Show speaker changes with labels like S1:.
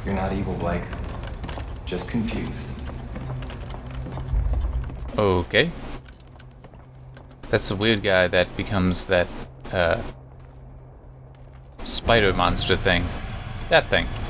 S1: You're not evil, Blake. Just confused.
S2: Okay. That's the weird guy that becomes that, spider monster thing. That thing.